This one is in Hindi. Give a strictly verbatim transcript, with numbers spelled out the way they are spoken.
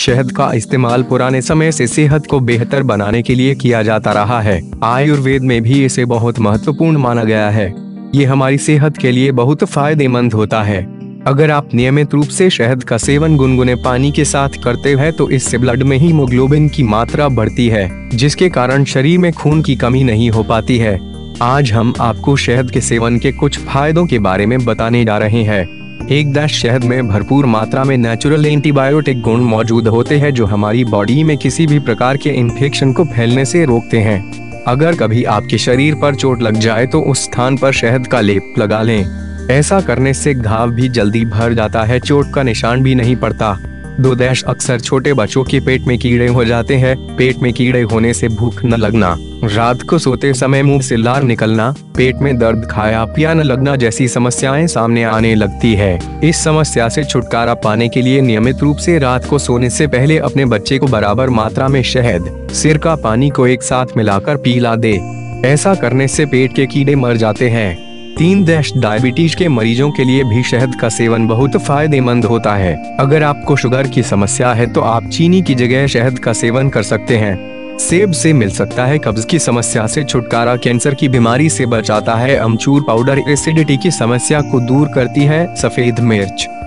शहद का इस्तेमाल पुराने समय से सेहत को बेहतर बनाने के लिए किया जाता रहा है। आयुर्वेद में भी इसे बहुत महत्वपूर्ण माना गया है। ये हमारी सेहत के लिए बहुत फायदेमंद होता है। अगर आप नियमित रूप से शहद का सेवन गुनगुने पानी के साथ करते हैं तो इससे ब्लड में हीमोग्लोबिन की मात्रा बढ़ती है, जिसके कारण शरीर में खून की कमी नहीं हो पाती है। आज हम आपको शहद के सेवन के कुछ फायदों के बारे में बताने जा रहे हैं। एक दस शहद में भरपूर मात्रा में नेचुरल एंटीबायोटिक गुण मौजूद होते हैं जो हमारी बॉडी में किसी भी प्रकार के इन्फेक्शन को फैलने से रोकते हैं। अगर कभी आपके शरीर पर चोट लग जाए तो उस स्थान पर शहद का लेप लगा लें। ऐसा करने से घाव भी जल्दी भर जाता है, चोट का निशान भी नहीं पड़ता। दो देश अक्सर छोटे बच्चों के पेट में कीड़े हो जाते हैं। पेट में कीड़े होने से भूख न लगना, रात को सोते समय मुंह से लार निकलना, पेट में दर्द, खाया पिया न लगना जैसी समस्याएं सामने आने लगती है। इस समस्या से छुटकारा पाने के लिए नियमित रूप से रात को सोने से पहले अपने बच्चे को बराबर मात्रा में शहद, सिरका, पानी को एक साथ मिलाकर पिला दे। ऐसा करने से पेट के कीड़े मर जाते हैं। तीन देश डायबिटीज के मरीजों के लिए भी शहद का सेवन बहुत फायदेमंद होता है। अगर आपको शुगर की समस्या है तो आप चीनी की जगह शहद का सेवन कर सकते हैं। सेब से मिल सकता है कब्ज की समस्या से छुटकारा, कैंसर की बीमारी से बचाता है। अमचूर पाउडर एसिडिटी की समस्या को दूर करती है। सफेद मिर्च